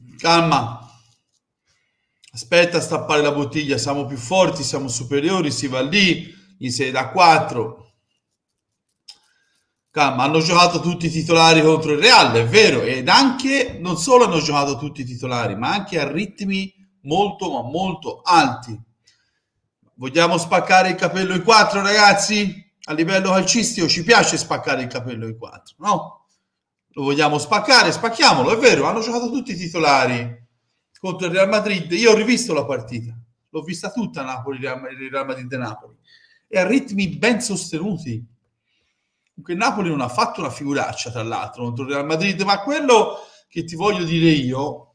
Calma. Aspetta a stappare la bottiglia, siamo più forti, siamo superiori, si va lì, gli sei da 4. Calma, hanno giocato tutti i titolari contro il Real, è vero, ed anche, non solo hanno giocato tutti i titolari, ma anche a ritmi molto, ma molto alti. Vogliamo spaccare il capello in 4, ragazzi? A livello calcistico ci piace spaccare il capello in 4, no? Lo vogliamo spaccare, spacchiamolo, è vero, hanno giocato tutti i titolari contro il Real Madrid. Io ho rivisto la partita, l'ho vista tutta Napoli, il Real Madrid e Napoli, e a ritmi ben sostenuti. Dunque, Napoli non ha fatto una figuraccia, tra l'altro, contro il Real Madrid, ma quello che ti voglio dire io,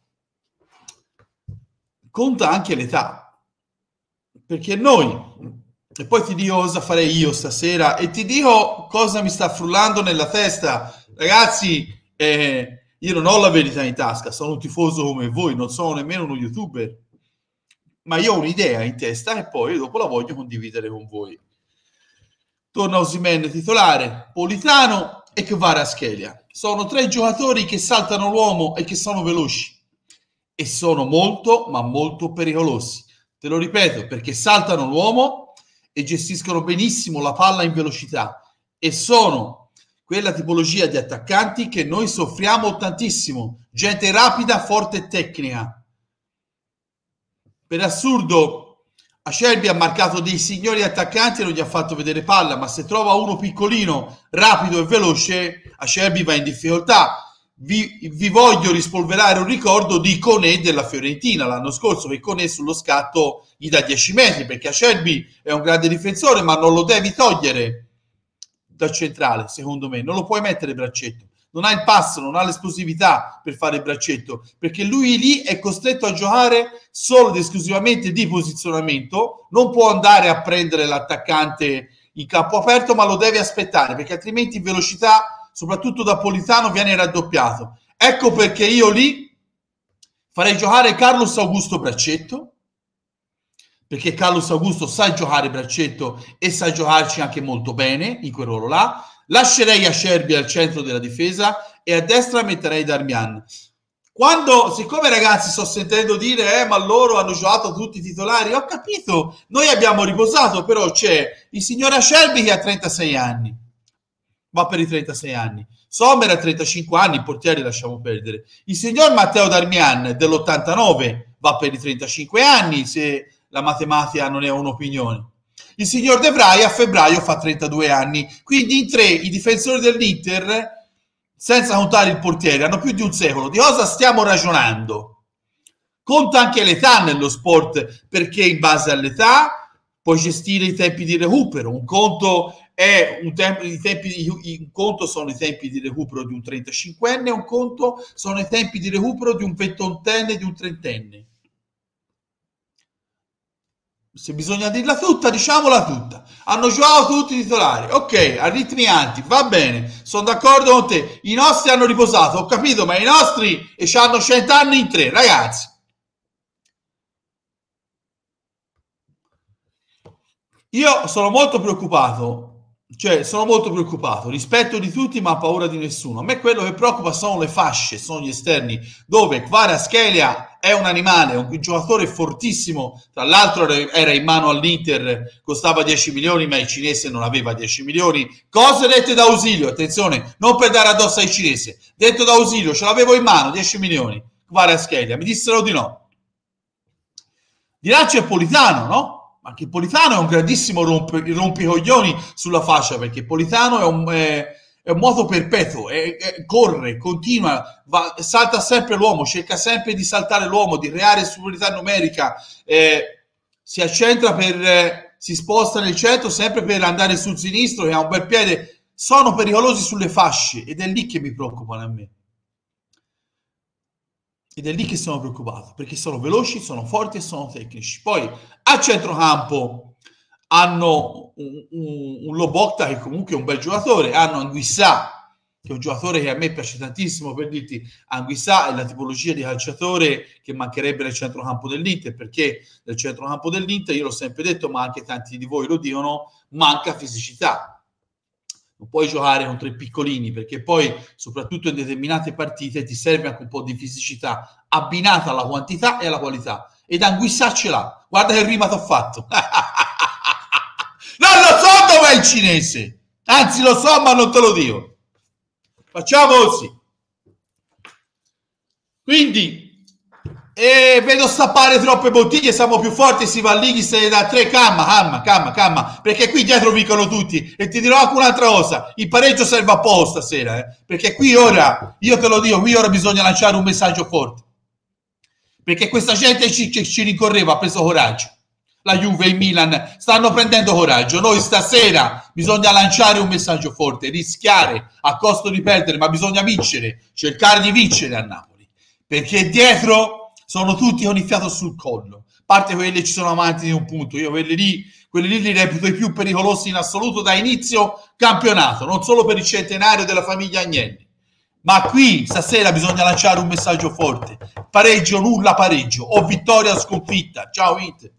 conta anche l'età, perché noi, e poi ti dico cosa farei io stasera, e ti dico cosa mi sta frullando nella testa. Ragazzi, io non ho la verità in tasca, sono un tifoso come voi, non sono nemmeno uno youtuber, ma io ho un'idea in testa e poi dopo la voglio condividere con voi. Torna Osimhen titolare, Politano e Kvaratskhelia. Sono 3 giocatori che saltano l'uomo e che sono veloci e sono molto, ma molto pericolosi. Te lo ripeto, perché saltano l'uomo e gestiscono benissimo la palla in velocità e sono quella tipologia di attaccanti che noi soffriamo tantissimo. Gente rapida, forte e tecnica. Per assurdo, Acerbi ha marcato dei signori attaccanti e non gli ha fatto vedere palla, ma se trova uno piccolino, rapido e veloce, Acerbi va in difficoltà. Vi voglio rispolverare un ricordo di Koné della Fiorentina l'anno scorso, che Koné sullo scatto gli dà 10 metri, perché Acerbi è un grande difensore, ma non lo devi togliere dal centrale, secondo me. Non lo puoi mettere braccetto. Non ha il passo, non ha l'esplosività per fare il braccetto, perché lui lì è costretto a giocare solo ed esclusivamente di posizionamento, non può andare a prendere l'attaccante in campo aperto, ma lo deve aspettare, perché altrimenti in velocità, soprattutto da Politano, viene raddoppiato. Ecco perché io lì farei giocare Carlos Augusto braccetto, perché Carlos Augusto sa giocare braccetto e sa giocarci anche molto bene in quel ruolo là. Lascerei Acerbi al centro della difesa e a destra metterei Darmian. Quando, siccome ragazzi sto sentendo dire ma loro hanno giocato tutti i titolari, ho capito, noi abbiamo riposato, però c'è il signor Acerbi che ha 36 anni, va per i 36 anni, Sommer ha 35 anni, i portieri lasciamo perdere, il signor Matteo Darmian dell'89 va per i 35 anni, se la matematica non è un'opinione. Il signor De Vrij a febbraio fa 32 anni, quindi in 3 i difensori dell'Inter, senza contare il portiere, hanno più di un secolo. Di cosa stiamo ragionando? Conta anche l'età nello sport, perché in base all'età puoi gestire i tempi di recupero. Un conto è un conto sono i tempi di recupero di un 35enne, un conto sono i tempi di recupero di un 28enne e di un 30enne. Se bisogna dirla tutta, diciamola tutta. Hanno giocato tutti i titolari, ok, a ritmi alti, va bene, sono d'accordo con te. I nostri hanno riposato, ho capito, ma i nostri hanno 100 anni in 3, ragazzi. Io sono molto preoccupato, rispetto di tutti ma ho paura di nessuno. A me quello che preoccupa sono le fasce, sono gli esterni, dove Kvaratskhelia è un animale, è un giocatore fortissimo, tra l'altro era in mano all'Inter, costava 10 milioni ma il cinese non aveva 10 milioni, cose dette da Ausilio, attenzione, non per dare addosso ai cinesi, detto da Ausilio, ce l'avevo in mano, 10 milioni, Kvaratskhelia, mi dissero di no. Di là c'è Politano, no? Anche Politano è un grandissimo rompicoglioni sulla fascia, perché Politano è un moto perpetuo, corre, continua, salta sempre l'uomo, cerca sempre di saltare l'uomo, di creare superiorità numerica, si accentra si sposta nel centro sempre per andare sul sinistro, che ha un bel piede. Sono pericolosi sulle fasce ed è lì che mi preoccupano a me. Ed è lì che sono preoccupato, perché sono veloci, sono forti e sono tecnici. Poi a centrocampo hanno un Lobotka che comunque è un bel giocatore, hanno Anguissa che è un giocatore che a me piace tantissimo, per dirti, Anguissa è la tipologia di calciatore che mancherebbe nel centrocampo dell'Inter, perché nel centrocampo dell'Inter, io l'ho sempre detto, ma anche tanti di voi lo dicono, manca fisicità. non puoi giocare contro i piccolini, perché poi, soprattutto in determinate partite, ti serve anche un po' di fisicità abbinata alla quantità e alla qualità. Ed Anguissà ce l'ha. Guarda che rima t'ho fatto. Non lo so dov'è il cinese. Anzi, lo so, ma non te lo dico. Facciamo così. Quindi, vedo stappare troppe bottiglie, siamo più forti, si va lì, chi se ne dà 3, calma, perché qui dietro vincono tutti. E ti dirò anche un'altra cosa, il pareggio serve a po' stasera, perché qui ora, io te lo dico, qui ora bisogna lanciare un messaggio forte, perché questa gente ci rincorreva, ha preso coraggio. La Juve e il Milan stanno prendendo coraggio. Noi stasera bisogna lanciare un messaggio forte, rischiare a costo di perdere, ma bisogna vincere, cercare di vincere a Napoli, perché dietro sono tutti con il fiato sul collo. A parte quelli che ci sono avanti di un punto, io quelli lì li reputo i più pericolosi in assoluto da inizio campionato, non solo per il centenario della famiglia Agnelli. Ma qui stasera bisogna lanciare un messaggio forte: pareggio, nulla pareggio, o vittoria o sconfitta. Ciao Inter.